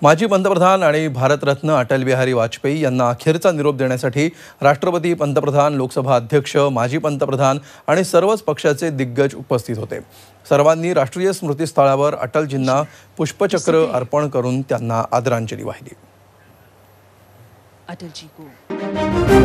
माजी पंतप्रधान आणि भारतरत्न अटल बिहारी वाजपेयी यांना अखेरचा निरोप देण्यासाठी राष्ट्रपती, पंतप्रधान, लोकसभा अध्यक्ष, माजी पंतप्रधान आणि सर्वच पक्षाचे दिग्गज उपस्थित होते। सर्वांनी राष्ट्रीय स्मृतीस्थळावर अटलजींना पुष्पचक्र अर्पण करून त्यांना आदरांजली वाहिली। अटल जी को